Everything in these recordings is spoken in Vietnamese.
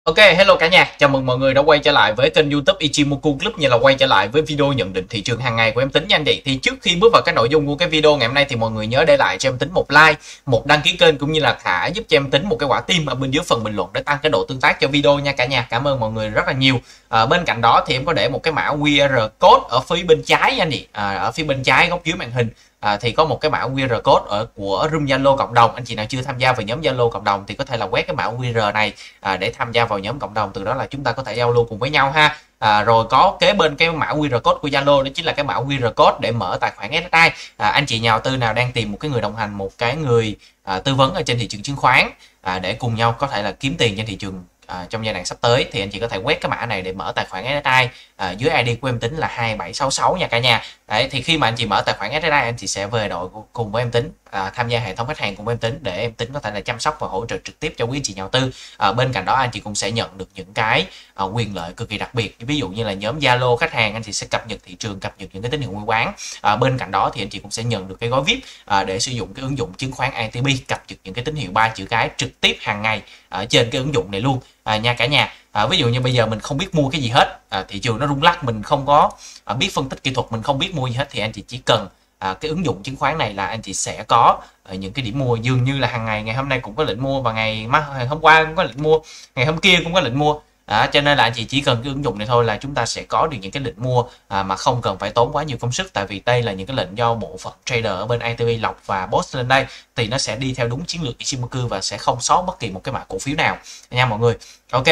Ok, hello cả nhà, chào mừng mọi người đã quay trở lại với kênh YouTube Ichimoku Club, như là quay trở lại với video nhận định thị trường hàng ngày của em Tính nha anh chị. Thì trước khi bước vào cái nội dung của cái video ngày hôm nay thì mọi người nhớ để lại cho em Tính một like, một đăng ký kênh cũng như là thả giúp cho em Tính một cái quả tim ở bên dưới phần bình luận để tăng cái độ tương tác cho video nha cả nhà. Cảm ơn mọi người rất là nhiều. Bên cạnh đó thì em có để một cái mã QR code ở phía bên trái nha anh chị, ở phía bên trái góc dưới màn hình. Thì có một cái mã QR code của room Zalo cộng đồng. Anh chị nào chưa tham gia vào nhóm Zalo cộng đồng thì có thể là quét cái mã QR này để tham gia vào nhóm cộng đồng, từ đó là chúng ta có thể giao lưu cùng với nhau ha. Rồi có kế bên cái mã QR code của Zalo, đó chính là cái mã QR code để mở tài khoản SSI. Anh chị nhà đầu tư nào đang tìm một cái người đồng hành, một cái người tư vấn ở trên thị trường chứng khoán để cùng nhau có thể là kiếm tiền trên thị trường trong giai đoạn sắp tới, thì anh chị có thể quét cái mã này để mở tài khoản SSI. Dưới ID của em Tính là 2766 nha cả nhà. Đấy, thì khi mà anh chị mở tài khoản SSI, anh chị sẽ về đội cùng với em Tính, tham gia hệ thống khách hàng cùng với em Tính để em Tính có thể là chăm sóc và hỗ trợ trực tiếp cho quý anh chị nhà đầu tư. Bên cạnh đó anh chị cũng sẽ nhận được những cái quyền lợi cực kỳ đặc biệt, ví dụ như là nhóm Zalo khách hàng, anh chị sẽ cập nhật thị trường, cập nhật những cái tín hiệu mua bán. Bên cạnh đó thì anh chị cũng sẽ nhận được cái gói VIP để sử dụng cái ứng dụng chứng khoán ITB, cập nhật những cái tín hiệu 3 chữ cái trực tiếp hàng ngày ở trên cái ứng dụng này luôn nha cả nhà. Ví dụ như bây giờ mình không biết mua cái gì hết, thị trường nó rung lắc, mình không có biết phân tích kỹ thuật, mình không biết mua gì hết, thì anh chị chỉ cần cái ứng dụng chứng khoán này là anh chị sẽ có những cái điểm mua. Dường như là hàng ngày, ngày hôm nay cũng có lệnh mua, và ngày hôm qua cũng có lệnh mua, ngày hôm kia cũng có lệnh mua. Cho nên là anh chị chỉ cần cái ứng dụng này thôi là chúng ta sẽ có được những cái lệnh mua mà không cần phải tốn quá nhiều công sức, tại vì đây là những cái lệnh do bộ phận trader ở bên ITB lọc và post lên đây, thì nó sẽ đi theo đúng chiến lược Ichimoku và sẽ không sót bất kỳ một cái mã cổ phiếu nào nha mọi người. Ok,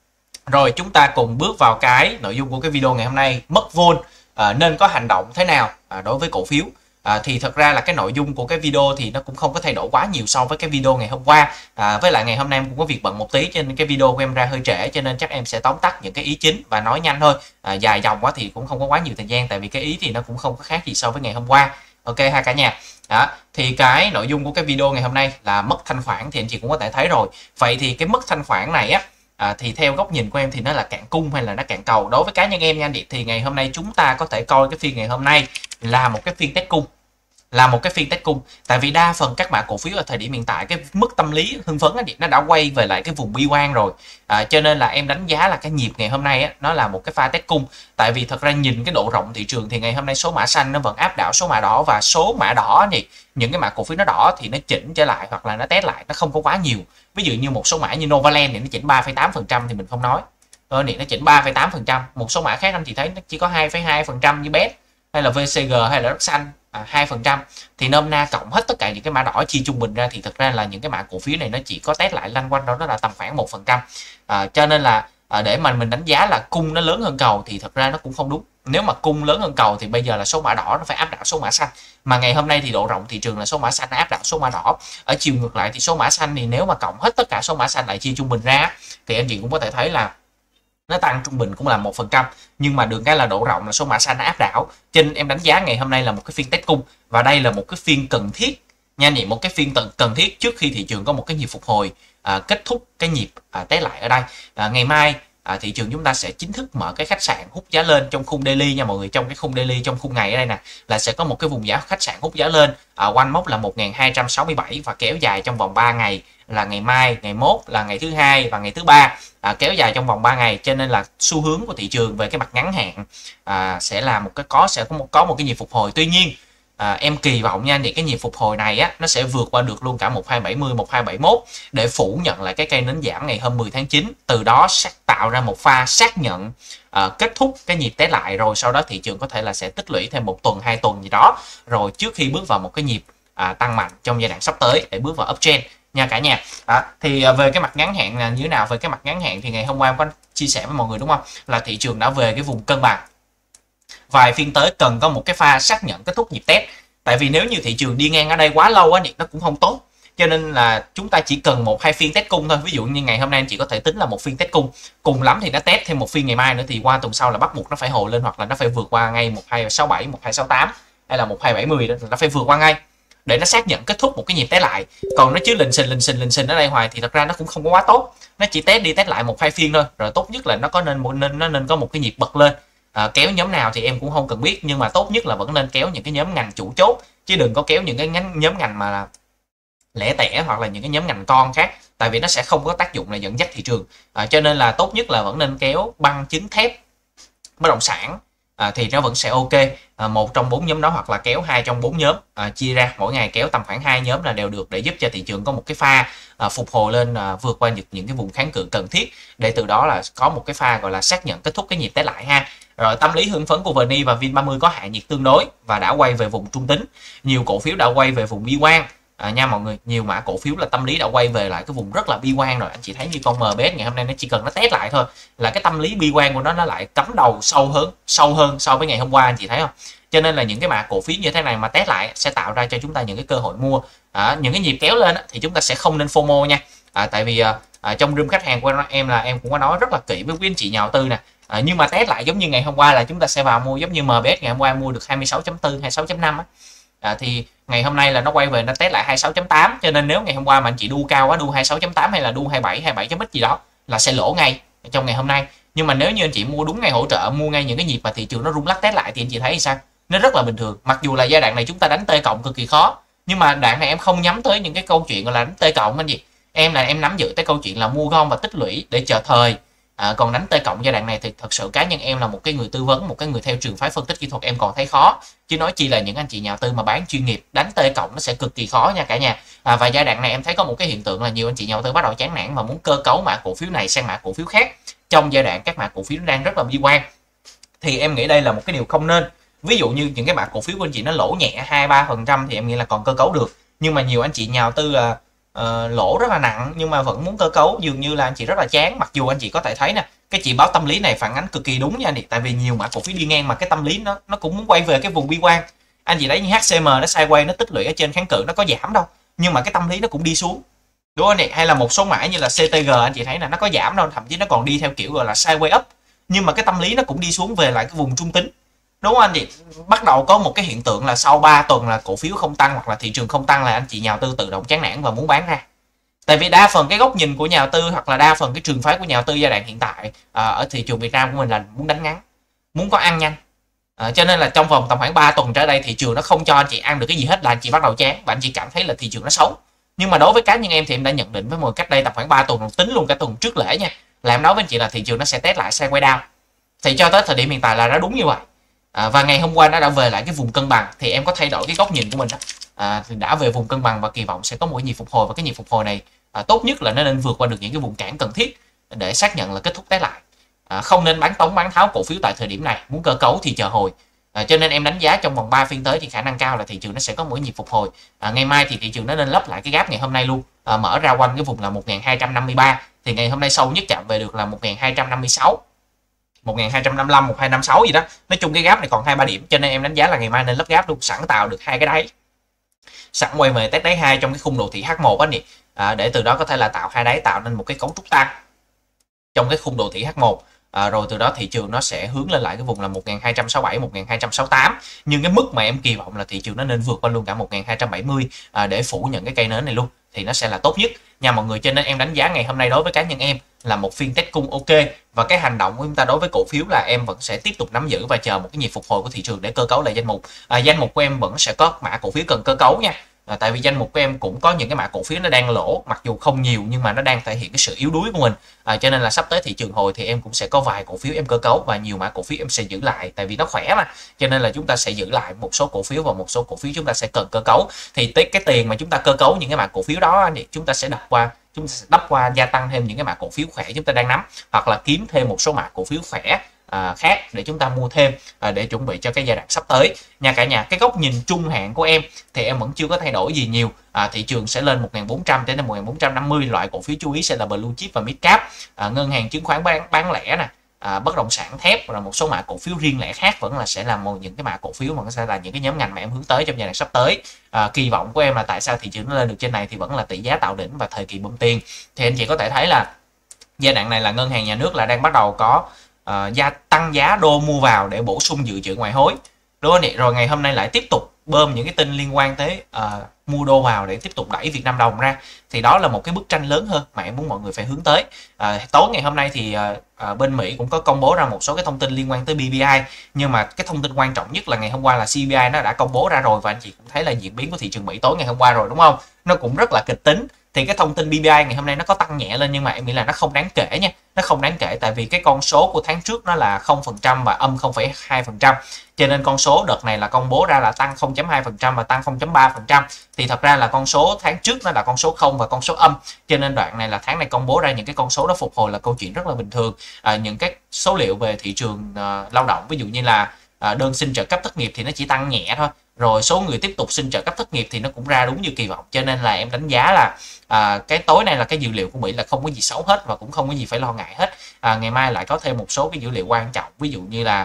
rồi chúng ta cùng bước vào cái nội dung của cái video ngày hôm nay. Mất vốn nên có hành động thế nào đối với cổ phiếu. Thì thật ra là cái nội dung của cái video thì nó cũng không có thay đổi quá nhiều so với cái video ngày hôm qua. Với lại ngày hôm nay em cũng có việc bận một tí, cho nên cái video của em ra hơi trễ, cho nên chắc em sẽ tóm tắt những cái ý chính và nói nhanh thôi. Dài dòng quá thì cũng không có quá nhiều thời gian, tại vì cái ý thì nó cũng không có khác gì so với ngày hôm qua. Ok ha cả nhà. Thì cái nội dung của cái video ngày hôm nay là mất thanh khoản, thì anh chị cũng có thể thấy rồi. Vậy thì cái mất thanh khoản này á, thì theo góc nhìn của em thì nó là cạn cung hay là nó cạn cầu? Đối với cá nhân em nha anh chị, thì ngày hôm nay chúng ta có thể coi cái phiên ngày hôm nay là một cái phiên test cung, tại vì đa phần các mã cổ phiếu ở thời điểm hiện tại, cái mức tâm lý hưng phấn ấy, nó đã quay về lại cái vùng bi quan rồi. Cho nên là em đánh giá là cái nhịp ngày hôm nay á, nó là một cái pha test cung. Tại vì thật ra nhìn cái độ rộng thị trường thì ngày hôm nay số mã xanh nó vẫn áp đảo số mã đỏ, và số mã đỏ thì những cái mã cổ phiếu nó đỏ thì nó chỉnh trở lại hoặc là nó test lại, nó không có quá nhiều. Ví dụ như một số mã như Novaland thì nó chỉnh 3,8% thì mình không nói, thì nó chỉnh 3,8%. Một số mã khác anh chị thấy nó chỉ có 2,2% như BET hay là VCG hay là Đất Xanh 2%. Thì nôm na cộng hết tất cả những cái mã đỏ chia trung bình ra thì thật ra là những cái mã cổ phiếu này nó chỉ có test lại lanh quanh đó là tầm khoảng 1%. Cho nên là để mà mình đánh giá là cung nó lớn hơn cầu thì thật ra nó cũng không đúng. Nếu mà cung lớn hơn cầu thì bây giờ là số mã đỏ nó phải áp đảo số mã xanh, mà ngày hôm nay thì độ rộng thị trường là số mã xanh áp đảo số mã đỏ. Ở chiều ngược lại thì số mã xanh thì nếu mà cộng hết tất cả số mã xanh lại chia trung bình ra thì anh chị cũng có thể thấy là nó tăng trung bình cũng là 1%, nhưng mà được cái là độ rộng là số mã xanh nó áp đảo. Cho nên em đánh giá ngày hôm nay là một cái phiên test cung, và đây là một cái phiên cần thiết nha nhỉ, một cái phiên cần thiết trước khi thị trường có một cái nhịp phục hồi, kết thúc cái nhịp test lại ở đây. Ngày mai thị trường chúng ta sẽ chính thức mở cái khách sạn hút giá lên trong khung daily nha mọi người. Trong cái khung daily, trong khung ngày ở đây nè, là sẽ có một cái vùng giá khách sạn hút giá lên quanh mốc là 1267 và kéo dài trong vòng 3 ngày, là ngày mai, ngày mốt, là ngày thứ hai và ngày thứ ba, kéo dài trong vòng 3 ngày. Cho nên là xu hướng của thị trường về cái mặt ngắn hạn sẽ là một cái có một cái nhịp phục hồi. Tuy nhiên em kỳ vọng nha, thì cái nhịp phục hồi này á, nó sẽ vượt qua được luôn cả 1270, 1271 để phủ nhận lại cái cây nến giảm ngày hôm 10 tháng 9, từ đó tạo ra một pha xác nhận kết thúc cái nhịp test lại, rồi sau đó thị trường có thể là sẽ tích lũy thêm 1 tuần 2 tuần gì đó, rồi trước khi bước vào một cái nhịp tăng mạnh trong giai đoạn sắp tới để bước vào uptrend nha cả nhà. Thì về cái mặt ngắn hạn là như thế nào? Về cái mặt ngắn hạn thì ngày hôm qua em có chia sẻ với mọi người đúng không, là thị trường đã về cái vùng cân bằng. Vài phiên tới cần có một cái pha xác nhận kết thúc nhịp test, tại vì nếu như thị trường đi ngang ở đây quá lâu á thì nó cũng không tốt. Cho nên là chúng ta chỉ cần 1-2 phiên test cung thôi. Ví dụ như ngày hôm nay anh chị có thể tính là một phiên test cung, cùng lắm thì nó test thêm một phiên ngày mai nữa, thì qua tuần sau là bắt buộc nó phải hồi lên, hoặc là nó phải vượt qua ngay 1267, 1268 hay là 1270 đó, nó phải vượt qua ngay để nó xác nhận kết thúc một cái nhịp test lại. Còn nó chứ lình xình ở đây hoài thì thật ra nó cũng không có quá tốt. Nó chỉ test đi test lại 1-2 phiên thôi, rồi tốt nhất là nó nên có một cái nhịp bật lên. Kéo nhóm nào thì em cũng không cần biết, nhưng mà tốt nhất là vẫn nên kéo những cái nhóm ngành chủ chốt, chứ đừng có kéo những cái nhóm ngành mà lẻ tẻ hoặc là những cái nhóm ngành con khác. tại vì nó sẽ không có tác dụng là dẫn dắt thị trường. Cho nên là tốt nhất là vẫn nên kéo băng chứng thép bất động sản thì nó vẫn sẽ ok. Một trong 4 nhóm đó hoặc là kéo 2 trong 4 nhóm, chia ra mỗi ngày kéo tầm khoảng 2 nhóm là đều được, để giúp cho thị trường có một cái pha phục hồi lên, vượt qua những cái vùng kháng cự cần thiết, để từ đó là có một cái pha gọi là xác nhận kết thúc cái nhịp test lại ha. Rồi tâm lý hưng phấn của VN và VN30 có hạ nhiệt tương đối và đã quay về vùng trung tính. Nhiều cổ phiếu đã quay về vùng bi quan nha mọi người. Nhiều mã cổ phiếu là tâm lý đã quay về lại cái vùng rất là bi quan rồi. Anh chị thấy như con MBS ngày hôm nay nó chỉ cần nó test lại thôi là cái tâm lý bi quan của nó lại cắm đầu sâu hơn so với ngày hôm qua, anh chị thấy không? Cho nên là những cái mã cổ phiếu như thế này mà test lại sẽ tạo ra cho chúng ta những cái cơ hội mua. Những cái nhịp kéo lên thì chúng ta sẽ không nên FOMO nha. Tại vì trong room khách hàng của em là em cũng có nói rất là kỹ với quý anh chị nhà đầu tư nè. Nhưng mà test lại giống như ngày hôm qua là chúng ta sẽ vào mua, giống như MBS ngày hôm qua mua được 26.4 26.5 thì ngày hôm nay là nó quay về nó test lại 26.8, cho nên nếu ngày hôm qua mà anh chị đu cao quá, đu 26.8 hay là đu 27 gì đó là sẽ lỗ ngay trong ngày hôm nay. Nhưng mà nếu như anh chị mua đúng ngày hỗ trợ, mua ngay những cái nhịp mà thị trường nó rung lắc test lại thì anh chị thấy sao? Nó rất là bình thường. Mặc dù là giai đoạn này chúng ta đánh T cộng cực kỳ khó, nhưng mà đoạn này em không nhắm tới những cái câu chuyện gọi là đánh T cộng anh gì. Em nắm giữ tới câu chuyện là mua gom và tích lũy để chờ thời. Còn đánh T cộng giai đoạn này thì thật sự cá nhân em là một cái người tư vấn, một cái người theo trường phái phân tích kỹ thuật, em còn thấy khó, chứ nói chi là những anh chị nhà đầu tư mà bán chuyên nghiệp đánh T cộng nó sẽ cực kỳ khó nha cả nhà. Và giai đoạn này em thấy có một cái hiện tượng là nhiều anh chị nhà đầu tư bắt đầu chán nản và muốn cơ cấu mã cổ phiếu này sang mã cổ phiếu khác trong giai đoạn các mã cổ phiếu nó đang rất là bi quan, thì em nghĩ đây là một cái điều không nên. Ví dụ như những cái mã cổ phiếu của anh chị nó lỗ nhẹ 2-3% thì em nghĩ là còn cơ cấu được, nhưng mà nhiều anh chị nhà đầu tư là lỗ rất là nặng nhưng mà vẫn muốn cơ cấu, dường như là anh chị rất là chán. Mặc dù anh chị có thể thấy nè, cái chỉ báo tâm lý này phản ánh cực kỳ đúng nha anh chị, tại vì nhiều mã cổ phiếu đi ngang mà cái tâm lý nó cũng muốn quay về cái vùng bi quan. Anh chị thấy như HCM nó sideways, nó tích lũy ở trên kháng cự, nó có giảm đâu, nhưng mà cái tâm lý nó cũng đi xuống, đúng không anh chị? Hay là một số mã như là CTG anh chị thấy là nó có giảm đâu, thậm chí nó còn đi theo kiểu gọi là sideways up, nhưng mà cái tâm lý nó cũng đi xuống về lại cái vùng trung tính, đúng không anh chị? Bắt đầu có một cái hiện tượng là sau 3 tuần là cổ phiếu không tăng hoặc là thị trường không tăng là anh chị nhà đầu tư tự động chán nản và muốn bán ra. Tại vì đa phần cái góc nhìn của nhà đầu tư hoặc là đa phần cái trường phái của nhà đầu tư giai đoạn hiện tại ở thị trường Việt Nam của mình là muốn đánh ngắn, muốn có ăn nhanh. Cho nên là trong vòng tầm khoảng 3 tuần trở đây thị trường nó không cho anh chị ăn được cái gì hết là anh chị bắt đầu chán và anh chị cảm thấy là thị trường nó xấu. Nhưng mà đối với cá nhân em thì em đã nhận định với mọi cách đây tầm khoảng 3 tuần, tính luôn cả tuần trước lễ nha, là em nói với anh chị là thị trường nó sẽ test lại sideways down. Thì cho tới thời điểm hiện tại là nó đúng như vậy. Và ngày hôm qua nó đã về lại cái vùng cân bằng, thì em có thay đổi cái góc nhìn của mình đó. Thì đã về vùng cân bằng và kỳ vọng sẽ có một nhịp phục hồi, và cái nhịp phục hồi này tốt nhất là nó nên vượt qua được những cái vùng cản cần thiết để xác nhận là kết thúc test lại. Không nên bán tống bán tháo cổ phiếu tại thời điểm này, muốn cơ cấu thì chờ hồi. Cho nên em đánh giá trong vòng 3 phiên tới thì khả năng cao là thị trường nó sẽ có một nhịp phục hồi. Ngày mai thì thị trường nó nên lấp lại cái gap ngày hôm nay luôn, mở ra quanh cái vùng là 1253, thì ngày hôm nay sâu nhất chạm về được là 1256, 1255, 1256 gì đó. Nói chung cái gap này còn 2-3 điểm, cho nên em đánh giá là ngày mai nên lấp gap luôn, sẵn tạo được hai cái đáy, sẵn quay về test đáy 2 trong cái khung đồ thị H1 á nhỉ, để từ đó có thể là tạo hai đáy, tạo nên một cái cấu trúc tăng trong cái khung đồ thị H1. Rồi từ đó thị trường nó sẽ hướng lên lại cái vùng là 1267, 1268, nhưng cái mức mà em kỳ vọng là thị trường nó nên vượt qua luôn cả 1270 để phủ nhận cái cây nến này luôn, thì nó sẽ là tốt nhất nha mọi người. Cho nên em đánh giá ngày hôm nay đối với cá nhân em là một phiên test cung ok, và cái hành động của chúng ta đối với cổ phiếu là em vẫn sẽ tiếp tục nắm giữ và chờ một cái nhịp phục hồi của thị trường để cơ cấu lại danh mục. Danh mục của em vẫn sẽ có mã cổ phiếu cần cơ cấu nha. Tại vì danh mục của em cũng có những cái mã cổ phiếu nó đang lỗ, mặc dù không nhiều nhưng mà nó đang thể hiện cái sự yếu đuối của mình. Cho nên là sắp tới thị trường hồi thì em cũng sẽ có vài cổ phiếu em cơ cấu và nhiều mã cổ phiếu em sẽ giữ lại, tại vì nó khỏe mà. Cho nên là chúng ta sẽ giữ lại một số cổ phiếu và một số cổ phiếu chúng ta sẽ cần cơ cấu. Thì cái tiền mà chúng ta cơ cấu những cái mã cổ phiếu đó thì chúng ta sẽ đắp qua gia tăng thêm những cái mã cổ phiếu khỏe chúng ta đang nắm, hoặc là kiếm thêm một số mã cổ phiếu khỏe khác để chúng ta mua thêm để chuẩn bị cho cái giai đoạn sắp tới nha cả nhà. Cái góc nhìn trung hạn của em thì em vẫn chưa có thay đổi gì nhiều. Thị trường sẽ lên 1400 đến 1450, loại cổ phiếu chú ý sẽ là blue chip và mid cap, ngân hàng chứng khoán bán lẻ nè, bất động sản thép, và một số mã cổ phiếu riêng lẻ khác vẫn là sẽ là những cái mã cổ phiếu mà sẽ là những cái nhóm ngành mà em hướng tới trong giai đoạn sắp tới. Kỳ vọng của em là tại sao thị trường nó lên được trên này thì vẫn là tỷ giá tạo đỉnh và thời kỳ bơm tiền. Thì anh chị có thể thấy là giai đoạn này là ngân hàng nhà nước là đang bắt đầu có tăng giá đô mua vào để bổ sung dự trữ ngoại hối, đúng không? Rồi ngày hôm nay lại tiếp tục bơm những cái tin liên quan tới mua đô vào để tiếp tục đẩy Việt Nam đồng ra, thì đó là một cái bức tranh lớn hơn mà em muốn mọi người phải hướng tới. Tối ngày hôm nay thì bên Mỹ cũng có công bố ra một số cái thông tin liên quan tới PPI, nhưng mà cái thông tin quan trọng nhất là ngày hôm qua là CPI nó đã công bố ra rồi, và anh chị cũng thấy là diễn biến của thị trường Mỹ tối ngày hôm qua rồi, đúng không? Nó cũng rất là kịch tính. thì cái thông tin BBI ngày hôm nay nó có tăng nhẹ lên, nhưng mà em nghĩ là nó không đáng kể nha, nó không đáng kể, tại vì cái con số của tháng trước nó là 0% và âm 0,2%, cho nên con số đợt này là công bố ra là tăng 0,2% và tăng 0,3%, thì thật ra là con số tháng trước nó là con số 0 và con số âm, cho nên đoạn này là tháng này công bố ra những cái con số đó phục hồi là câu chuyện rất là bình thường. Những cái số liệu về thị trường lao động, ví dụ như là đơn xin trợ cấp thất nghiệp thì nó chỉ tăng nhẹ thôi, rồi số người tiếp tục xin trợ cấp thất nghiệp thì nó cũng ra đúng như kỳ vọng, cho nên là em đánh giá là cái tối nay là cái dữ liệu của Mỹ là không có gì xấu hết và cũng không có gì phải lo ngại hết. Ngày mai lại có thêm một số cái dữ liệu quan trọng, ví dụ như là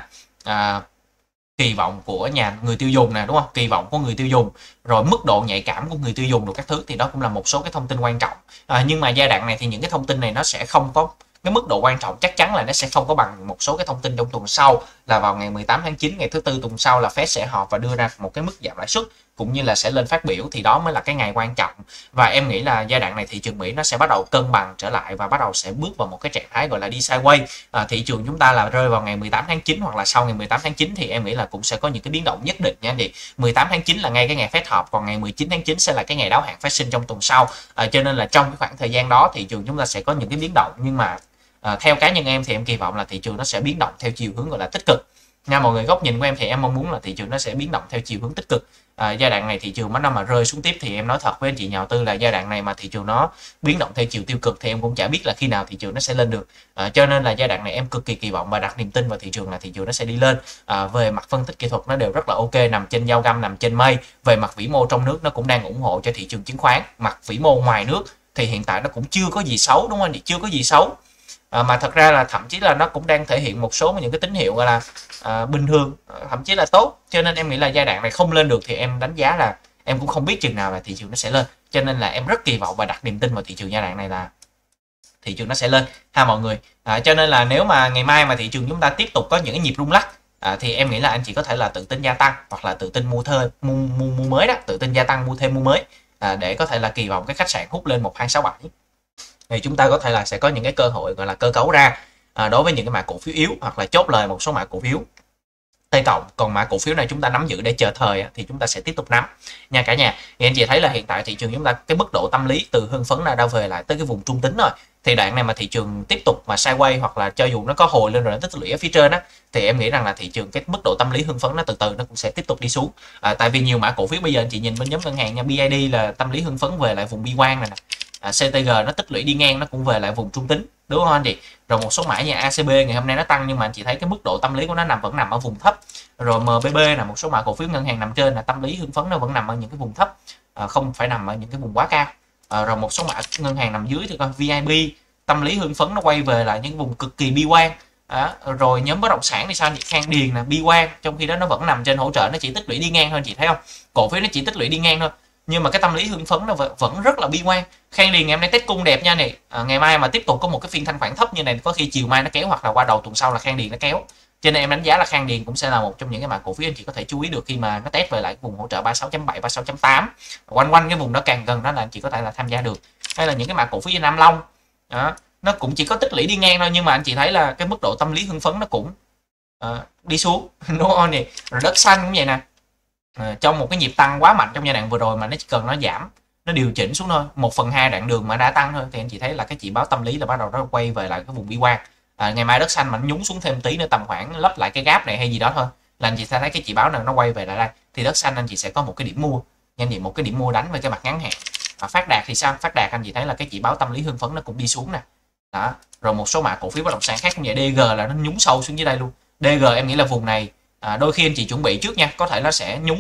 kỳ vọng của người tiêu dùng nè, đúng không, kỳ vọng của người tiêu dùng, rồi mức độ nhạy cảm của người tiêu dùng, rồi các thứ, thì đó cũng là một số cái thông tin quan trọng. Nhưng mà giai đoạn này thì những cái thông tin này nó sẽ không có cái mức độ quan trọng, chắc chắn là nó sẽ không có bằng một số cái thông tin trong tuần sau, là vào ngày 18 tháng 9, ngày thứ tư tuần sau là Fed sẽ họp và đưa ra một cái mức giảm lãi suất, cũng như là sẽ lên phát biểu, thì đó mới là cái ngày quan trọng. Và em nghĩ là giai đoạn này thị trường Mỹ nó sẽ bắt đầu cân bằng trở lại và bắt đầu sẽ bước vào một cái trạng thái gọi là đi sideways. Thị trường chúng ta là rơi vào ngày 18 tháng 9 hoặc là sau ngày 18 tháng 9 thì em nghĩ là cũng sẽ có những cái biến động nhất định nha. Thì 18 tháng 9 là ngay cái ngày Fed họp, còn ngày 19 tháng 9 sẽ là cái ngày đáo hạn phát sinh trong tuần sau. Cho nên là trong cái khoảng thời gian đó thị trường chúng ta sẽ có những cái biến động, nhưng mà theo cá nhân em thì em kỳ vọng là thị trường nó sẽ biến động theo chiều hướng gọi là tích cực nha mọi người. Góc nhìn của em thì em mong muốn là thị trường nó sẽ biến động theo chiều hướng tích cực. Giai đoạn này thị trường mà rơi xuống tiếp thì em nói thật với anh chị nhà đầu tư là giai đoạn này mà thị trường nó biến động theo chiều tiêu cực thì em cũng chả biết là khi nào thị trường nó sẽ lên được. Cho nên là giai đoạn này em cực kỳ kỳ vọng và đặt niềm tin vào thị trường là thị trường nó sẽ đi lên. Về mặt phân tích kỹ thuật nó đều rất là ok, nằm trên dao găm, nằm trên mây. Về mặt vĩ mô trong nước nó cũng đang ủng hộ cho thị trường chứng khoán. Mặt vĩ mô ngoài nước thì hiện tại nó cũng chưa có gì xấu, đúng không anh? Chưa có gì xấu. Mà thật ra là thậm chí là nó cũng đang thể hiện một số những cái tín hiệu gọi là bình thường, thậm chí là tốt. Cho nên em nghĩ là giai đoạn này không lên được thì em đánh giá là em cũng không biết chừng nào là thị trường nó sẽ lên. Cho nên là em rất kỳ vọng và đặt niềm tin vào thị trường giai đoạn này là thị trường nó sẽ lên ha mọi người. Cho nên là nếu mà ngày mai mà thị trường chúng ta tiếp tục có những cái nhịp rung lắc thì em nghĩ là anh chỉ có thể là tự tin gia tăng hoặc là tự tin mua mới đó, tự tin gia tăng mua thêm mua mới để có thể là kỳ vọng cái khách sạn hút lên 1267 thì chúng ta có thể là sẽ có những cái cơ hội gọi là cơ cấu ra đối với những cái mã cổ phiếu yếu, hoặc là chốt lời một số mã cổ phiếu T cộng. Còn mã cổ phiếu này chúng ta nắm giữ để chờ thời thì chúng ta sẽ tiếp tục nắm nha cả nhà. Thì anh chị thấy là hiện tại thị trường chúng ta cái mức độ tâm lý từ hưng phấn đã về lại tới cái vùng trung tính rồi. Thì đoạn này mà thị trường tiếp tục mà sideways hoặc là cho dù nó có hồi lên rồi nó tích lũy ở phía trên á, thì em nghĩ rằng là thị trường cái mức độ tâm lý hưng phấn nó từ từ nó cũng sẽ tiếp tục đi xuống. Tại vì nhiều mã cổ phiếu bây giờ anh chị nhìn bên nhóm ngân hàng nha, BID là tâm lý hưng phấn về lại vùng bi quan này nè. CTG nó tích lũy đi ngang nó cũng về lại vùng trung tính, đúng không anh chị? Rồi một số mã như ACB ngày hôm nay nó tăng nhưng mà anh chị thấy cái mức độ tâm lý của nó vẫn nằm ở vùng thấp. Rồi MBB là một số mã cổ phiếu ngân hàng nằm trên là tâm lý hưng phấn nó vẫn nằm ở những cái vùng thấp, không phải nằm ở những cái vùng quá cao. Rồi một số mã ngân hàng nằm dưới thì coi VIP tâm lý hưng phấn nó quay về lại những vùng cực kỳ bi quan. Rồi nhóm bất động sản thì sao, Khang Điền là bi quan, trong khi đó nó vẫn nằm trên hỗ trợ, nó chỉ tích lũy đi ngang thôi, chị thấy không? Cổ phiếu nó chỉ tích lũy đi ngang thôi, nhưng mà cái tâm lý hưng phấn nó vẫn rất là bi quan. Khang Điền em nay test cung đẹp nha này. Ngày mai mà tiếp tục có một cái phiên thanh khoản thấp như này, có khi chiều mai nó kéo hoặc là qua đầu tuần sau là Khang Điền nó kéo. Cho nên em đánh giá là Khang Điền cũng sẽ là một trong những cái mã cổ phiếu anh chị có thể chú ý được khi mà nó test về lại cái vùng hỗ trợ 36.7, 36.8, quanh cái vùng đó càng gần đó là anh chị có thể là tham gia được. Hay là những cái mã cổ phiếu như Nam Long đó, nó cũng chỉ có tích lũy đi ngang thôi, nhưng mà anh chị thấy là cái mức độ tâm lý hưng phấn nó cũng đi xuống, đúng không nè? Rồi Đất Xanh cũng vậy nè. Trong một cái nhịp tăng quá mạnh trong giai đoạn vừa rồi mà nó chỉ cần nó giảm, nó điều chỉnh xuống thôi, 1/2 đoạn đường mà đã tăng thôi, thì anh chị thấy là cái chỉ báo tâm lý là bắt đầu nó quay về lại cái vùng bi quan. Ngày mai Đất Xanh mà nó nhúng xuống thêm tí nữa, tầm khoảng lấp lại cái gap này hay gì đó thôi, là anh chị sẽ thấy cái chỉ báo này nó quay về lại đây, thì Đất Xanh anh chị sẽ có một cái điểm mua nha anh chị, một cái điểm mua đánh về cái mặt ngắn hạn. Phát Đạt thì sao? Phát Đạt anh chị thấy là cái chỉ báo tâm lý hưng phấn nó cũng đi xuống nè đó. Rồi một số mã cổ phiếu bất động sản khác cũng vậy, DG là nó nhúng sâu xuống dưới đây luôn. DG em nghĩ là vùng này đôi khi anh chị chuẩn bị trước nha, có thể nó sẽ nhúng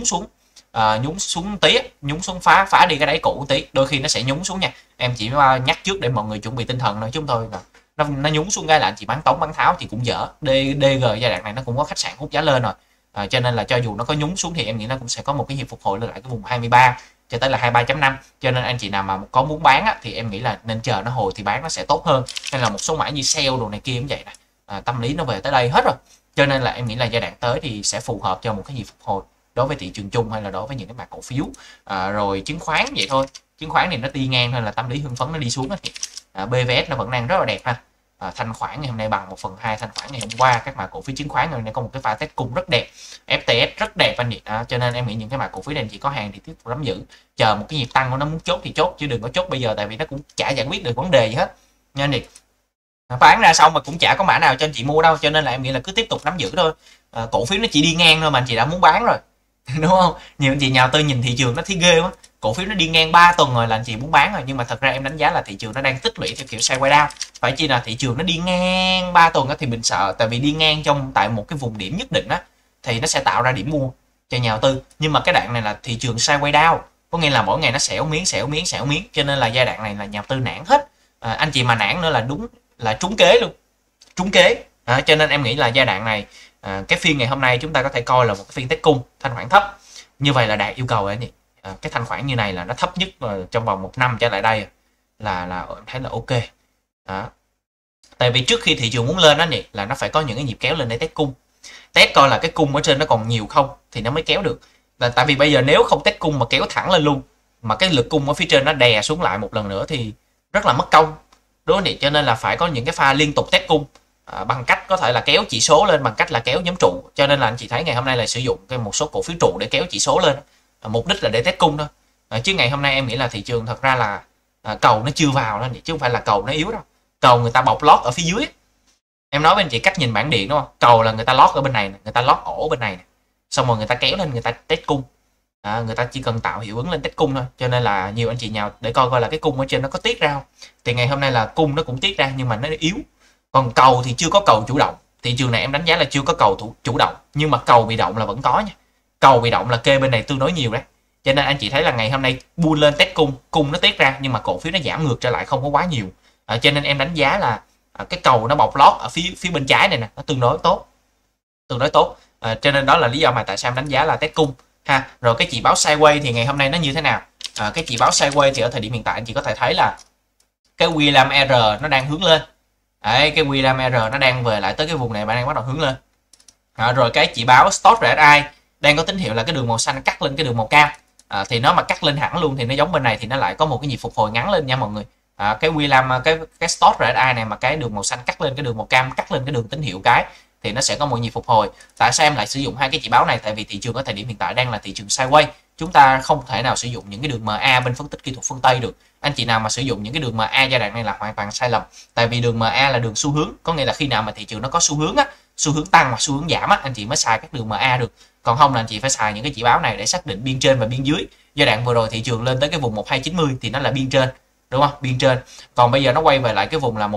xuống tí, nhúng xuống phá đi cái đáy cũ tí, đôi khi nó sẽ nhúng xuống nha. Em chỉ nhắc trước để mọi người chuẩn bị tinh thần thôi, chúng tôi nó nhúng xuống cái là anh chị bán tống bán tháo thì cũng dở. DG giai đoạn này nó cũng có khách sạn hút giá lên rồi, cho nên là cho dù nó có nhúng xuống thì em nghĩ nó cũng sẽ có một cái nhịp phục hồi lên lại cái vùng 23 cho tới là 23.5. cho nên anh chị nào mà có muốn bán thì em nghĩ là nên chờ nó hồi thì bán nó sẽ tốt hơn. Hay là một số mã như sale đồ này kia cũng vậy nè, tâm lý nó về tới đây hết rồi, cho nên là em nghĩ là giai đoạn tới thì sẽ phù hợp cho một cái nhịp phục hồi đối với thị trường chung hay là đối với những cái mã cổ phiếu. Rồi chứng khoán vậy thôi, chứng khoán thì nó đi ngang thôi là tâm lý hưng phấn nó đi xuống thì BVS nó vẫn đang rất là đẹp ha. thanh khoản ngày hôm nay bằng 1/2 thanh khoản ngày hôm qua. Các mã cổ phiếu chứng khoán ngày hôm nay có một cái pha test cung rất đẹp, FTS rất đẹp anh chị. Cho nên em nghĩ những cái mã cổ phiếu này anh chị có hàng thì tiếp tục nắm giữ, chờ một cái nhịp tăng của nó muốn chốt thì chốt, chứ đừng có chốt bây giờ, tại vì nó cũng chả giải quyết được vấn đề gì hết nha anh chị. Bán ra xong mà cũng chả có mã nào cho anh chị mua đâu, cho nên là em nghĩ là cứ tiếp tục nắm giữ thôi. Cổ phiếu nó chỉ đi ngang thôi mà anh chị đã muốn bán rồi đúng không? Nhiều anh chị nhào tư nhìn thị trường nó thấy ghê quá, cổ phiếu nó đi ngang 3 tuần rồi là anh chị muốn bán rồi, nhưng mà thật ra em đánh giá là thị trường nó đang tích lũy theo kiểu sideways down. Phải chi là thị trường nó đi ngang 3 tuần thì mình sợ, tại vì đi ngang trong tại một cái vùng điểm nhất định á thì nó sẽ tạo ra điểm mua cho nhà đầu tư, nhưng mà cái đoạn này là thị trường sideways down, có nghĩa là mỗi ngày nó xẻo miếng, cho nên là giai đoạn này là nhà đầu tư nản hết. Anh chị mà nản nữa là đúng là trúng kế luôn, trúng kế. Cho nên em nghĩ là giai đoạn này cái phiên ngày hôm nay chúng ta có thể coi là một cái phiên test cung thanh khoản thấp, như vậy là đạt yêu cầu rồi anh chị. Cái thanh khoản như này là nó thấp nhất trong vòng 1 năm trở lại đây là em thấy là ok. Tại vì trước khi thị trường muốn lên đó nhỉ, là nó phải có những cái nhịp kéo lên để test cung, test coi là cái cung ở trên nó còn nhiều không thì nó mới kéo được. Là tại vì bây giờ nếu không test cung mà kéo thẳng lên luôn, mà cái lực cung ở phía trên nó đè xuống lại một lần nữa thì rất là mất công, đúng không nhỉ? Cho nên là phải có những cái pha liên tục test cung bằng cách có thể là kéo chỉ số lên bằng cách là kéo nhóm trụ. Cho nên là anh chị thấy ngày hôm nay là sử dụng một số cổ phiếu trụ để kéo chỉ số lên, mục đích là để test cung thôi. Chứ ngày hôm nay em nghĩ là thị trường thật ra là cầu nó chưa vào đó, chứ không phải là cầu nó yếu đâu. Cầu người ta bọc lót ở phía dưới. Em nói với anh chị cách nhìn bảng điện đúng không? Cầu là người ta lót ở bên này, người ta lót ổ bên này, xong rồi người ta kéo lên, người ta test cung. Người ta chỉ cần tạo hiệu ứng lên test cung thôi. Cho nên là nhiều anh chị nhào để coi là cái cung ở trên nó có tiết ra không. Thì ngày hôm nay là cung nó cũng tiết ra nhưng mà nó yếu. Còn cầu thì chưa có cầu chủ động. Thị trường này em đánh giá là chưa có cầu chủ động, nhưng mà cầu bị động là vẫn có nha. Cầu bị động là kê bên này tương đối nhiều đấy. Cho nên anh chị thấy là ngày hôm nay bull lên test cung nó tiết ra nhưng mà cổ phiếu nó giảm ngược trở lại không có quá nhiều. Cho nên em đánh giá là cái cầu nó bọc lót ở phía bên trái này nè, nó tương đối tốt. Cho nên đó là lý do mà tại sao em đánh giá là test cung ha. Rồi cái chỉ báo sideways thì ngày hôm nay nó như thế nào? Cái chỉ báo sideways thì ở thời điểm hiện tại anh chị có thể thấy là cái William R nó đang hướng lên. Đấy, cái William R nó đang về lại tới cái vùng này, bạn đang bắt đầu hướng lên. Rồi cái chỉ báo Stoch RSI đang có tín hiệu là cái đường màu xanh cắt lên cái đường màu cam. Thì nó mà cắt lên hẳn luôn thì nó giống bên này thì nó lại có một cái nhịp phục hồi ngắn lên nha mọi người. Cái William cái Stoch RSI này mà cái đường màu xanh cắt lên cái đường màu cam, cắt lên cái đường tín hiệu cái thì nó sẽ có một nhịp phục hồi. Tại sao em lại sử dụng hai cái chỉ báo này? Tại vì thị trường ở thời điểm hiện tại đang là thị trường sideways, chúng ta không thể nào sử dụng những cái đường MA bên phân tích kỹ thuật phương Tây được. Anh chị nào mà sử dụng những cái đường MA giai đoạn này là hoàn toàn sai lầm. Tại vì đường MA là đường xu hướng, có nghĩa là khi nào mà thị trường nó có xu hướng á, xu hướng tăng hoặc xu hướng giảm á, anh chị mới xài các đường MA được. Còn không là anh chị phải xài những cái chỉ báo này để xác định biên trên và biên dưới. Giai đoạn vừa rồi thị trường lên tới cái vùng 1290 thì nó là biên trên, đúng không? Biên trên. Còn bây giờ nó quay về lại cái vùng là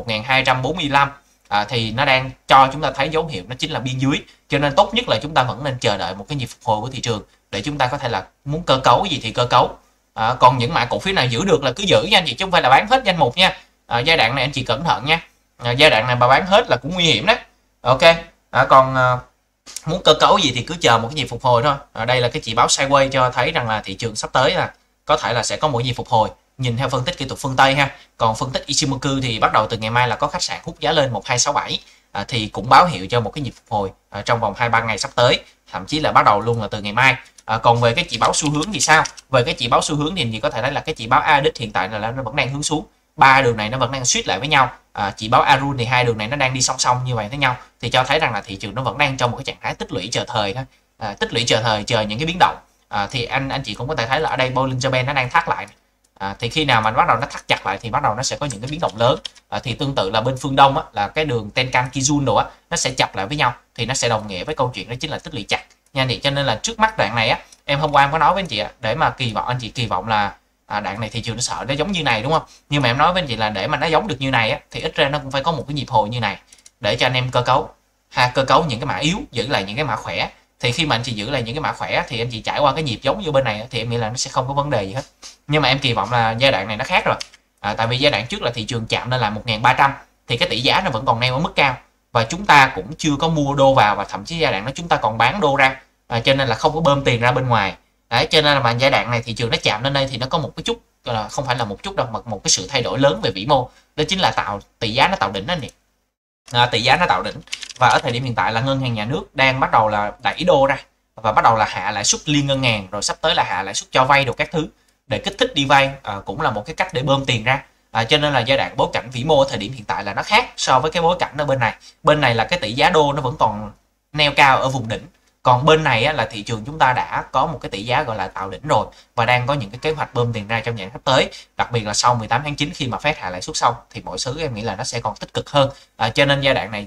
1245 thì nó đang cho chúng ta thấy dấu hiệu nó chính là biên dưới. Cho nên tốt nhất là chúng ta vẫn nên chờ đợi một cái nhịp phục hồi của thị trường để chúng ta có thể là muốn cơ cấu gì thì cơ cấu. Còn những mã cổ phiếu nào giữ được là cứ giữ nha anh chị, chứ không phải là bán hết danh mục nha. Giai đoạn này anh chị cẩn thận nha. Giai đoạn này mà bán hết là cũng nguy hiểm đấy. Ok. Còn muốn cơ cấu gì thì cứ chờ một cái nhịp phục hồi thôi. Đây là cái chỉ báo sideways cho thấy rằng là thị trường sắp tới là có thể là sẽ có một nhịp phục hồi nhìn theo phân tích kỹ thuật phương Tây ha. Còn phân tích Ichimoku thì bắt đầu từ ngày mai là có khách sạn hút giá lên 1267 thì cũng báo hiệu cho một cái nhịp phục hồi trong vòng 2-3 ngày sắp tới, thậm chí là bắt đầu luôn là từ ngày mai. Còn về cái chỉ báo xu hướng thì sao? Về cái chỉ báo xu hướng thì có thể thấy là cái chỉ báo ADX hiện tại là nó vẫn đang hướng xuống, ba đường này nó vẫn đang suýt lại với nhau. Chỉ báo Arun thì hai đường này nó đang đi song song như vậy với nhau, thì cho thấy rằng là thị trường nó vẫn đang trong một cái trạng thái tích lũy chờ thời thôi, tích lũy chờ thời, chờ những cái biến động. Thì anh chị cũng có thể thấy là ở đây Bollinger Band nó đang thắt lại. Thì khi nào mà bắt đầu nó thắt chặt lại thì bắt đầu nó sẽ có những cái biến động lớn. Thì tương tự là bên phương Đông á, là cái đường Tenkan Kijun đồ á, nó sẽ chập lại với nhau thì nó sẽ đồng nghĩa với câu chuyện đó chính là tích lũy chặt nha anh chị. Cho nên là trước mắt đoạn này á, em hôm qua em có nói với anh chị để mà kỳ vọng, anh chị kỳ vọng là đoạn này thị trường nó sợ nó giống như này đúng không? Nhưng mà em nói với anh chị là để mà nó giống được như này á, thì ít ra nó cũng phải có một cái nhịp hồi như này để cho anh em cơ cấu cơ cấu những cái mã yếu, giữ lại những cái mã khỏe. Thì khi mà anh chị giữ lại những cái mã khỏe thì anh chị trải qua cái nhịp giống như bên này thì em nghĩ là nó sẽ không có vấn đề gì hết. Nhưng mà em kỳ vọng là giai đoạn này nó khác rồi. Tại vì giai đoạn trước là thị trường chạm lên là 1300 thì cái tỷ giá nó vẫn còn neo ở mức cao và chúng ta cũng chưa có mua đô vào, và thậm chí giai đoạn đó chúng ta còn bán đô ra, cho nên là không có bơm tiền ra bên ngoài. Đấy, cho nên là mà giai đoạn này thị trường nó chạm lên đây thì nó có một cái chút, không phải là một chút đâu mà một cái sự thay đổi lớn về vĩ mô, đó chính là tỷ giá nó tạo đỉnh đó nè. Tỷ giá nó tạo đỉnh và ở thời điểm hiện tại là ngân hàng nhà nước đang bắt đầu là đẩy đô ra và bắt đầu là hạ lãi suất liên ngân hàng, rồi sắp tới là hạ lãi suất cho vay đồ các thứ để kích thích đi vay, cũng là một cái cách để bơm tiền ra. Cho nên là giai đoạn bối cảnh vĩ mô ở thời điểm hiện tại là nó khác so với cái bối cảnh ở bên này là cái tỷ giá đô nó vẫn còn neo cao ở vùng đỉnh, còn bên này á, là thị trường chúng ta đã có một cái tỷ giá gọi là tạo đỉnh rồi và đang có những cái kế hoạch bơm tiền ra trong giai sắp tới, đặc biệt là sau 18 tháng 9 khi mà Fed hạ lãi suất xong thì mọi thứ em nghĩ là nó sẽ còn tích cực hơn. Cho nên giai đoạn này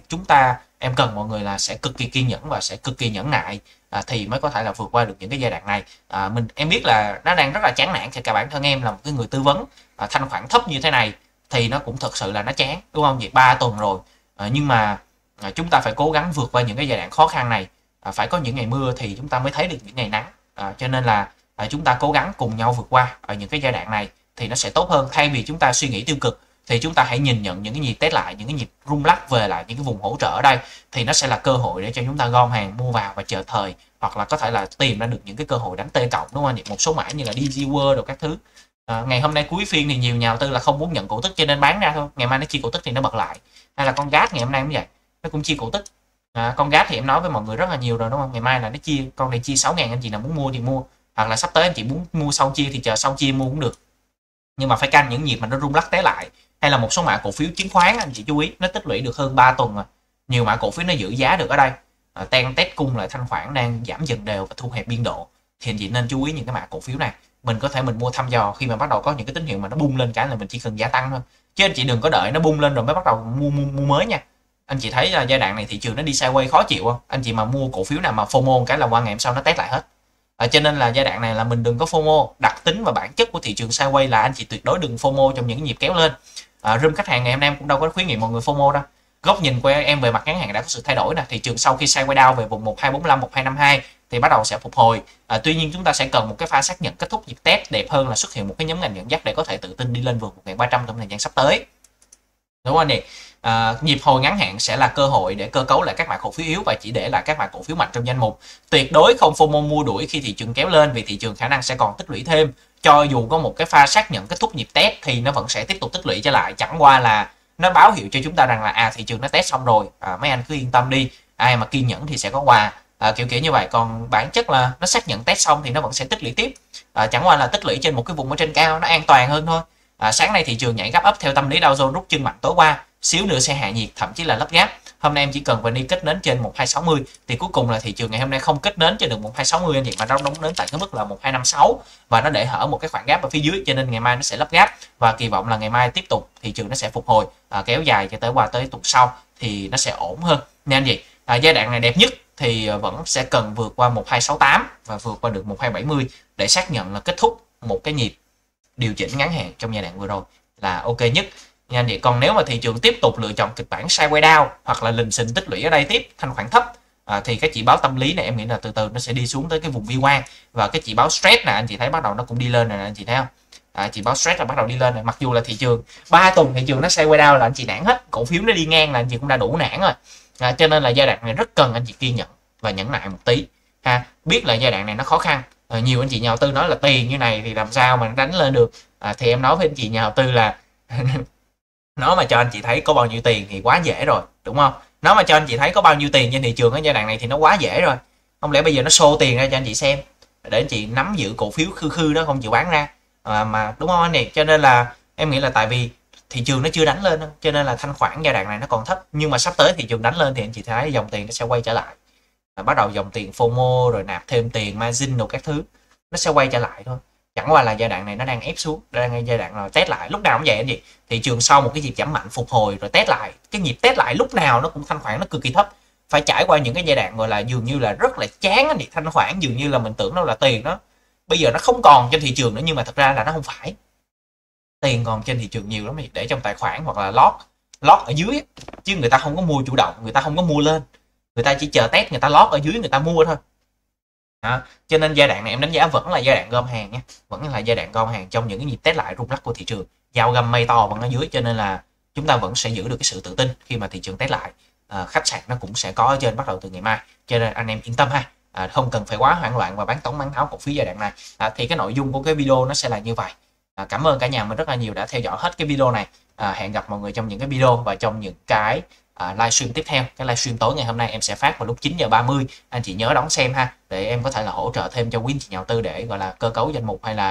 em cần mọi người là sẽ cực kỳ kiên nhẫn và sẽ cực kỳ nhẫn nại thì mới có thể là vượt qua được những cái giai đoạn này. Em biết là nó đang rất là chán nản, kể cả bản thân em là một cái người tư vấn thanh khoản thấp như thế này thì nó cũng thật sự là nó chán, đúng không? Vậy 3 tuần rồi nhưng mà chúng ta phải cố gắng vượt qua những cái giai đoạn khó khăn này. Phải có những ngày mưa thì chúng ta mới thấy được những ngày nắng. Cho nên là chúng ta cố gắng cùng nhau vượt qua ở những cái giai đoạn này thì nó sẽ tốt hơn. Thay vì chúng ta suy nghĩ tiêu cực thì chúng ta hãy nhìn nhận những cái nhịp test lại, những cái nhịp rung lắc về lại những cái vùng hỗ trợ ở đây thì nó sẽ là cơ hội để cho chúng ta gom hàng mua vào và chờ thời, hoặc là có thể là tìm ra được những cái cơ hội đánh T cộng, đúng không? Một số mã như là DG World rồi các thứ. Ngày hôm nay cuối phiên thì nhiều nhà đầu tư là không muốn nhận cổ tức cho nên bán ra thôi, ngày mai nó chia cổ tức thì nó bật lại. Hay là con gas ngày hôm nay cũng vậy, nó cũng chia cổ tức. Con gas thì em nói với mọi người rất là nhiều rồi, đúng không? Ngày mai là nó chia, con này chia 6.000, anh chị nào muốn mua thì mua, hoặc là sắp tới anh chị muốn mua sau chia thì chờ sau chia mua cũng được, nhưng mà phải canh những nhịp mà nó rung lắc té lại. Hay là một số mã cổ phiếu chứng khoán anh chị chú ý, nó tích lũy được hơn 3 tuần rồi, nhiều mã cổ phiếu nó giữ giá được ở đây, test cung lại thanh khoản đang giảm dần đều và thu hẹp biên độ thì anh chị nên chú ý những cái mã cổ phiếu này. Mình có thể mình mua thăm dò khi mà bắt đầu có những cái tín hiệu mà nó bung lên cái là mình chỉ cần gia tăng thôi, chứ anh chị đừng có đợi nó bung lên rồi mới bắt đầu mua mới nha. Anh chị thấy là giai đoạn này thị trường nó đi sideways khó chịu không? Anh chị mà mua cổ phiếu nào mà FOMO cái là qua ngày hôm sau nó test lại hết. Cho nên là giai đoạn này là mình đừng có FOMO. Đặc tính và bản chất của thị trường sideways là anh chị tuyệt đối đừng FOMO trong những nhịp kéo lên. Room khách hàng ngày hôm nay em cũng đâu có khuyến nghị mọi người FOMO đâu. Góc nhìn của em về mặt ngắn hạn đã có sự thay đổi nè. Thị trường sau khi sideways down về vùng 1245, 1252 thì bắt đầu sẽ phục hồi. Tuy nhiên chúng ta sẽ cần một cái pha xác nhận kết thúc nhịp test đẹp hơn là xuất hiện một cái nhóm ngành dẫn dắt để có thể tự tin đi lên vượt 1300 trong thời gian sắp tới. Đúng không anh? Nhịp hồi ngắn hạn sẽ là cơ hội để cơ cấu lại các mã cổ phiếu yếu và chỉ để lại các mã cổ phiếu mạnh trong danh mục. Tuyệt đối không FOMO mua đuổi khi thị trường kéo lên, vì thị trường khả năng sẽ còn tích lũy thêm. Cho dù có một cái pha xác nhận kết thúc nhịp test thì nó vẫn sẽ tiếp tục tích lũy trở lại, chẳng qua là nó báo hiệu cho chúng ta rằng là thị trường nó test xong rồi, mấy anh cứ yên tâm đi, ai mà kiên nhẫn thì sẽ có quà, kiểu như vậy. Còn bản chất là nó xác nhận test xong thì nó vẫn sẽ tích lũy tiếp, chẳng qua là tích lũy trên một cái vùng ở trên cao nó an toàn hơn thôi. Sáng nay thị trường nhảy gap up theo tâm lý Dow Jones rút chân mạnh tối qua, xíu nữa sẽ hạ nhiệt, thậm chí là lấp gáp. Hôm nay em chỉ cần phải đi kết nến trên 1260 thì cuối cùng là thị trường ngày hôm nay không kết nến trên được 1260 anh chị, mà nó đóng đến tại cái mức là 1256 và nó để hở một cái khoảng gap ở phía dưới, cho nên ngày mai nó sẽ lấp gáp và kỳ vọng là ngày mai tiếp tục thị trường nó sẽ phục hồi, kéo dài cho tới tuần sau thì nó sẽ ổn hơn nha anh chị. Giai đoạn này đẹp nhất thì vẫn sẽ cần vượt qua 1268 và vượt qua được 1270 để xác nhận là kết thúc một cái nhịp điều chỉnh ngắn hạn trong giai đoạn vừa rồi là ok nhất nha anh chị. Còn nếu mà thị trường tiếp tục lựa chọn kịch bản sideways down hoặc là lình xình tích lũy ở đây tiếp thanh khoản thấp thì cái chỉ báo tâm lý này em nghĩ là từ từ nó sẽ đi xuống tới cái vùng vi quan, và cái chỉ báo stress này anh chị thấy bắt đầu nó cũng đi lên rồi, anh chị thấy không? Chỉ báo stress là bắt đầu đi lên này, mặc dù là thị trường 3 tuần thị trường nó sideways down là anh chị nản hết, cổ phiếu nó đi ngang là anh chị cũng đã đủ nản rồi. Cho nên là giai đoạn này rất cần anh chị kiên nhẫn và nhẫn nại một tí ha. Biết là giai đoạn này nó khó khăn, nhiều anh chị nhà đầu tư nói là tiền như này thì làm sao mà nó đánh lên được, thì em nói với anh chị nhà đầu tư là nó mà cho anh chị thấy có bao nhiêu tiền thì quá dễ rồi, đúng không? Nó mà cho anh chị thấy có bao nhiêu tiền trên thị trường ở giai đoạn này thì nó quá dễ rồi. Không lẽ bây giờ nó show tiền ra cho anh chị xem để anh chị nắm giữ cổ phiếu khư đó không chịu bán ra mà, đúng không anh này? Cho nên là em nghĩ là tại vì thị trường nó chưa đánh lên, cho nên là thanh khoản giai đoạn này nó còn thấp, nhưng mà sắp tới thị trường đánh lên thì anh chị thấy dòng tiền nó sẽ quay trở lại, bắt đầu dòng tiền FOMO rồi nạp thêm tiền margin đồ các thứ nó sẽ quay trở lại thôi. Chẳng qua là giai đoạn này nó đang ép xuống, đang giai đoạn là test lại, lúc nào cũng vậy anh chị. Thị trường sau một cái nhịp giảm mạnh phục hồi rồi test lại, cái nhịp test lại lúc nào nó cũng thanh khoản nó cực kỳ thấp, phải trải qua những cái giai đoạn gọi là dường như là rất là chán anh chị. Thanh khoản dường như là mình tưởng đâu là tiền nó bây giờ nó không còn trên thị trường nữa, nhưng mà thật ra là nó không phải, tiền còn trên thị trường nhiều lắm, để trong tài khoản hoặc là lót ở dưới, chứ người ta không có mua chủ động, người ta không có mua lên, người ta chỉ chờ test, người ta lót ở dưới người ta mua thôi. Cho nên giai đoạn này em đánh giá vẫn là giai đoạn gom hàng nha, vẫn là giai đoạn gom hàng trong những cái nhịp test lại rung lắc của thị trường, giao găm mây to vẫn ở dưới, cho nên là chúng ta vẫn sẽ giữ được cái sự tự tin khi mà thị trường test lại. Khách sạn nó cũng sẽ có ở trên bắt đầu từ ngày mai, cho nên anh em yên tâm ha, không cần phải quá hoảng loạn và bán tống bán tháo cổ phiếu giai đoạn này. Thì cái nội dung của cái video nó sẽ là như vậy. Cảm ơn cả nhà mình rất là nhiều đã theo dõi hết cái video này. Hẹn gặp mọi người trong những cái video và trong những cái livestream tiếp theo. Cái livestream tối ngày hôm nay em sẽ phát vào lúc 9h30, anh chị nhớ đón xem ha, để em có thể là hỗ trợ thêm cho quý anh chị nhà đầu tư để gọi là cơ cấu danh mục hay là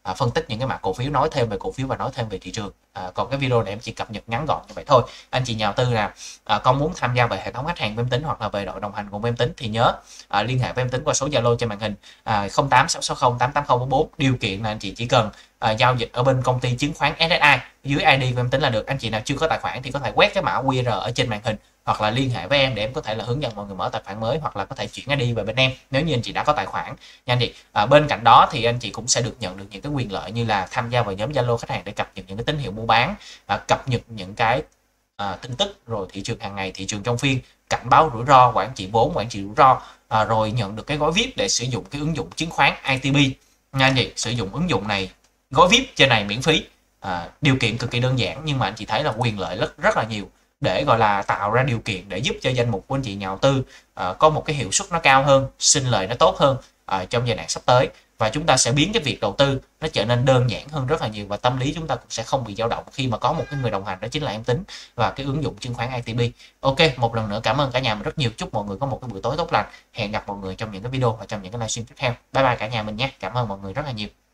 phân tích những cái mã cổ phiếu, nói thêm về cổ phiếu và nói thêm về thị trường. Còn cái video này em chỉ cập nhật ngắn gọn như vậy thôi. Anh chị nhà đầu tư là con muốn tham gia về hệ thống khách hàng của em Tính hoặc là về đội đồng hành của em Tính thì nhớ liên hệ với em Tính qua số Zalo trên màn hình 0866088044. Điều kiện là anh chị chỉ cần giao dịch ở bên công ty chứng khoán SSI dưới ID của em Tính là được. Anh chị nào chưa có tài khoản thì có thể quét cái mã QR ở trên màn hình hoặc là liên hệ với em để em có thể là hướng dẫn mọi người mở tài khoản mới, hoặc là có thể chuyển ID về bên em nếu như anh chị đã có tài khoản nha anh chị. Bên cạnh đó thì anh chị cũng sẽ được nhận được những cái quyền lợi như là tham gia vào nhóm Zalo khách hàng để cập nhật những cái tín hiệu mua bán, cập nhật những cái tin tức rồi thị trường hàng ngày, thị trường trong phiên, cảnh báo rủi ro, quản trị vốn, quản trị rủi ro, rồi nhận được cái gói VIP để sử dụng cái ứng dụng chứng khoán ITB nha anh chị. Sử dụng ứng dụng này, gói VIP trên này miễn phí, điều kiện cực kỳ đơn giản nhưng mà anh chị thấy là quyền lợi rất là nhiều để gọi là tạo ra điều kiện để giúp cho danh mục của anh chị nhà đầu tư có một cái hiệu suất nó cao hơn, sinh lời nó tốt hơn trong giai đoạn sắp tới. Và chúng ta sẽ biến cái việc đầu tư nó trở nên đơn giản hơn rất là nhiều, và tâm lý chúng ta cũng sẽ không bị dao động khi mà có một cái người đồng hành, đó chính là em Tính và cái ứng dụng chứng khoán ITB. Ok, một lần nữa cảm ơn cả nhà mình rất nhiều. Chúc mọi người có một cái buổi tối tốt lành. Hẹn gặp mọi người trong những cái video và trong những cái livestream tiếp theo. Bye bye cả nhà mình nhé. Cảm ơn mọi người rất là nhiều.